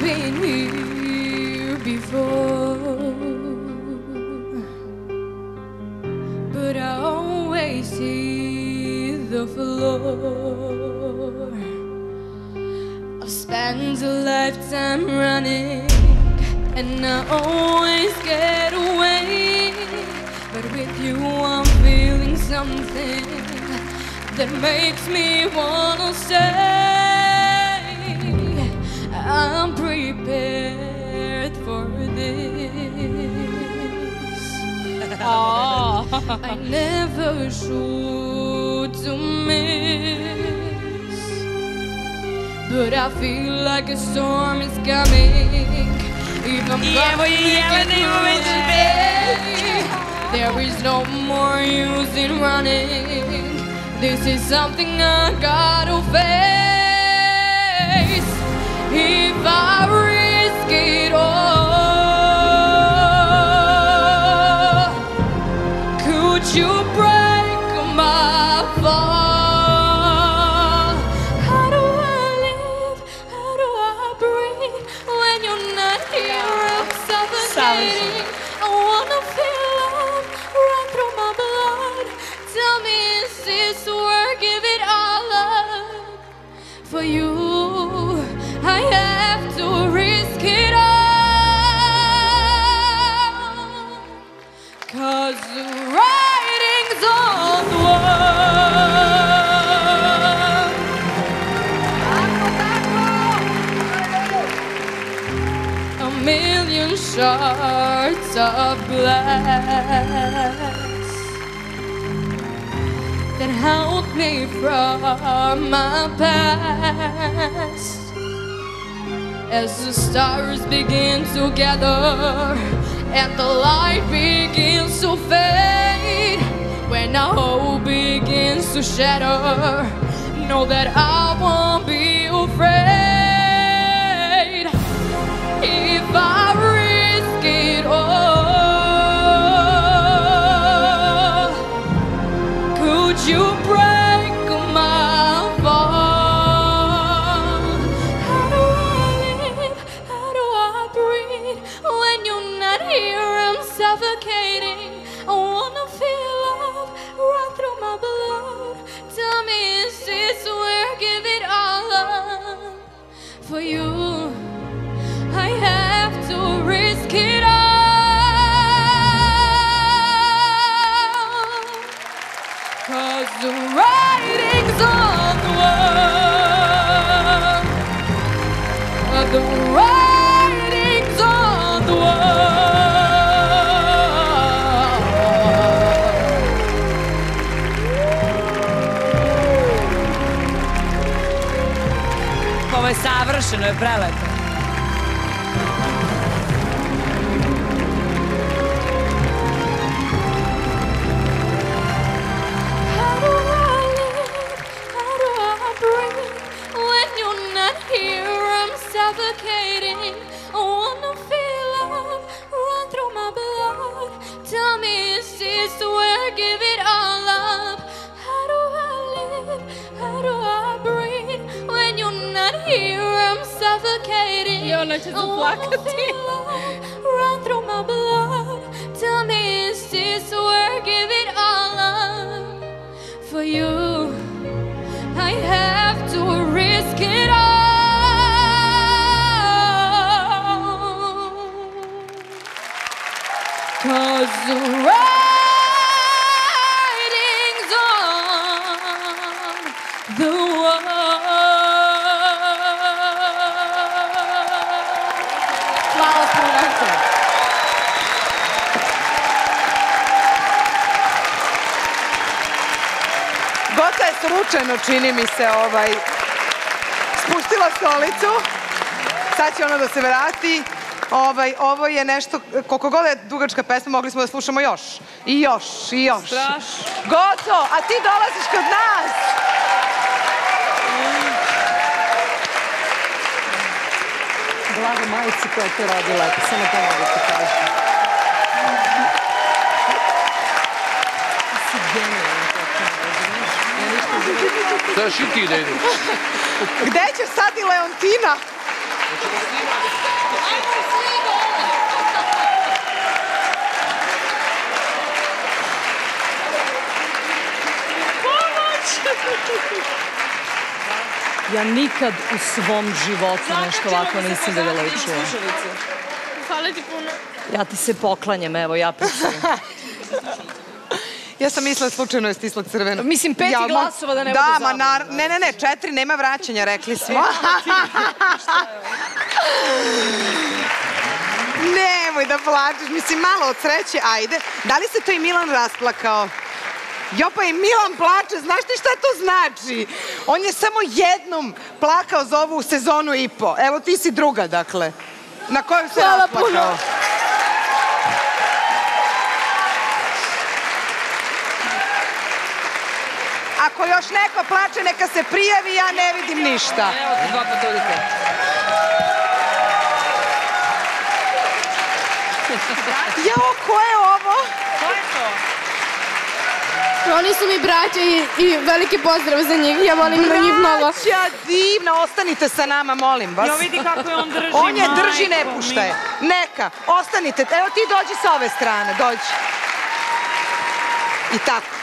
been here before, but I always see the floor. I've spent a lifetime running, and I always get away. But with you I'm feeling something that makes me wanna stay. I'm prepared for this. I never shoot to miss, but I feel like a storm is coming. If I'm there is no more use in running. This is something I gotta face. If I risk it all, could you break my fall? How do I live? How do I breathe when you're not here? I'm suffocating. I wanna feel love run through my blood. Tell me, is this worth? Give it all up for you. I have to risk it all, 'cause the writing's on the wall. A million shards of glass that held me from my past. As the stars begin to gather and the light begins to fade, when our hope begins to shatter, know that I won't be afraid. If I risk it all, could you break my fall? How do I live? How do I breathe when you're not here? I'm suffocating. I wanna feel love run through my blood. Tell me, is this where? Give it all up for you. I have to risk it all, 'cause the writing's on the wall. The writing's on the wall. Ovo je savršeno, je prelepo. How do I live? How do I breathe when you're not here? I'm suffocating. I wanna feel love run through my blood. Tell me, is this where? Give it all up. How do I live? How do I breathe when you're not here? I'm suffocating. I wanna feel love run through my blood. Tell me, is this where? Give it all up for you. I have to risk it all, 'cause the writing's on the wall. Hvala puno. Gota je slučajno, čini mi se, spustila stolicu. Sad će ona da se vrati. Ovo je nešto, koliko god je dugačka pesma, mogli smo da slušamo još. I još, i još. Strašno. Goto, a ti dolaziš kod nas. Blago majici koja je to radila, samo to mogu ti kažem. Si genijalno to Znaš i ti da ideš. Gde će sad i Leontina? Ja nikad u svom životu nešto ovako nisam vidjela i čula. Hvala ti puno. Ja ti se poklanjem, evo, ja pričam. Ja sam mislila slučajno je stisla crveno. Mislim, 5 glasova da ne bude zabavno. Da, ne, 4, nema vraćanja, rekli smo. Nemoj da plačeš, mislim, malo od sreće, ajde. Da li se to i Milan rasplakao? Jo, pa i Milan plače, znaš ti šta to znači? On je samo jednom plakao za ovu sezonu i po. Evo, ti si druga, dakle. Na koju se rasplakao? Puno. Ako još neko plače, neka se prijavi, ja ne vidim ništa. Evo ti 2 potudite. Jao, ko je ovo? Ko je to? Oni su mi braća i veliki pozdrav za njih. Ja volim njih mnogo. Braća, divna, ostanite sa nama, molim vas. Jo, vidi kako je on drži, On je drži, ne puštaj. Neka, ostanite. Evo ti dođi sa ove strane, dođi. I tako.